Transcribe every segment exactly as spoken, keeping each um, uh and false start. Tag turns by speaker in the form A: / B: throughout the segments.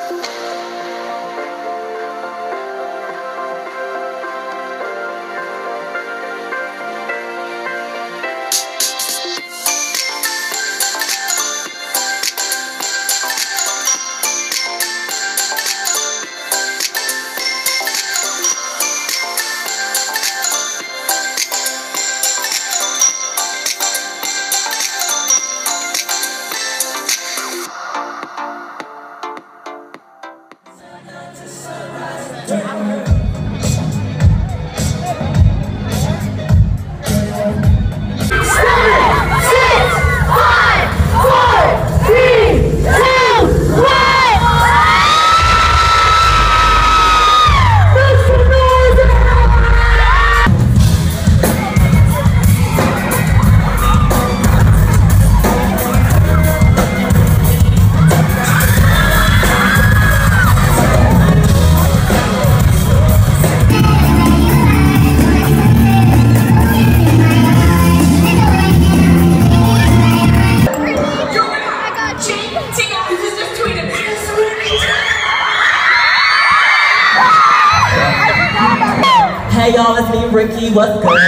A: Hey y'all, it's me, Ricky. What's good?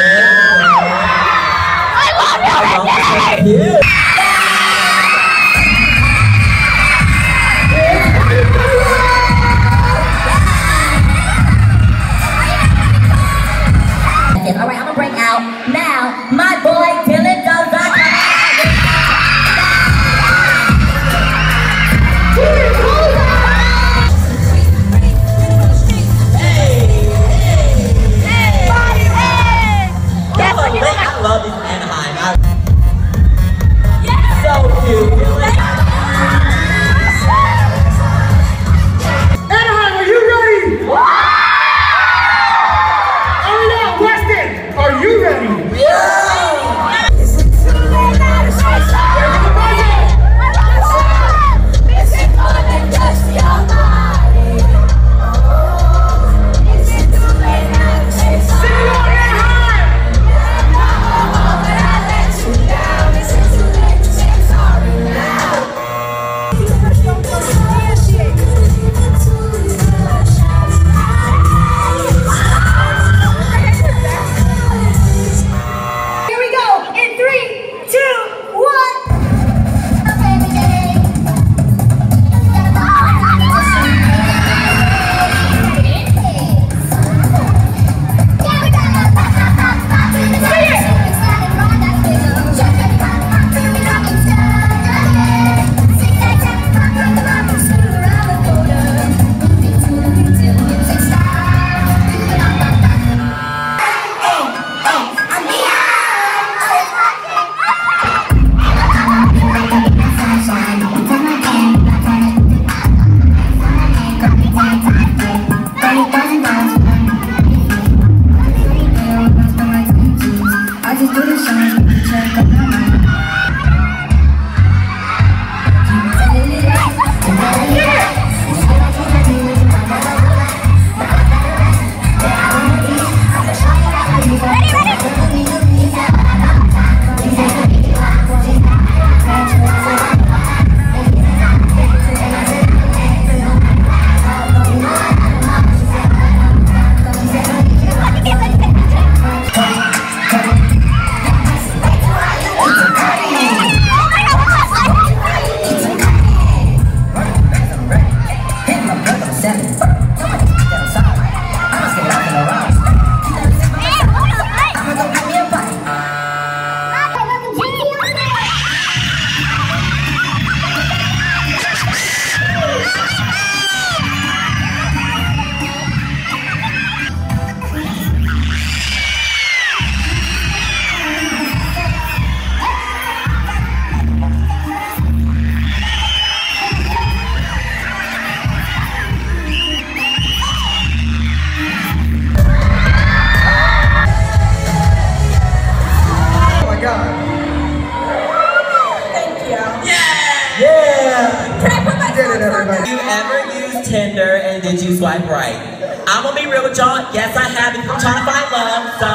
B: I love you, Ricky!
C: Alright, I'm gonna bring out now my boy Dylan does that.
A: I love this Anaheim. I... yeah. So cute.
D: Anaheim, are you ready? Ariel, Weston, are you ready?
A: Yeah. You ever used Tinder and did you swipe right? I'm gonna be real with y'all. Yes, I have. If I'm trying to find love, so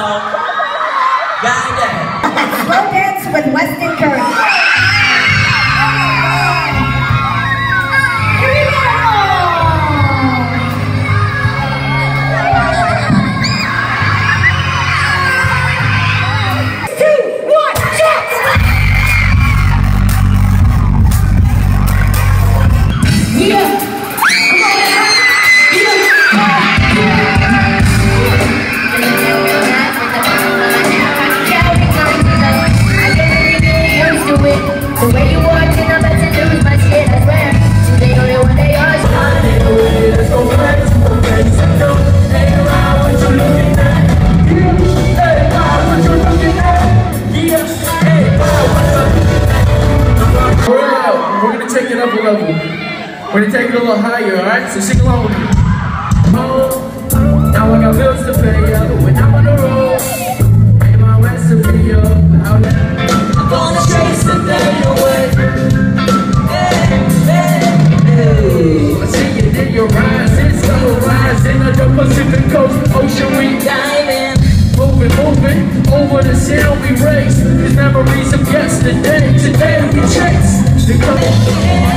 A: yeah, yeah.
C: Slow dance with Weston Curry. Here we go.
E: alright? So sing along with me. Oh, now I got bills to pay, yeah. When I'm on the road, ain't my recipe, yo. I'm gonna chase the day away. Hey, hey, hey. I see you in your rising, sunrise in the Pacific Coast, ocean we diving. Moving, moving, over the sound we race. These memories of yesterday, today we chase. The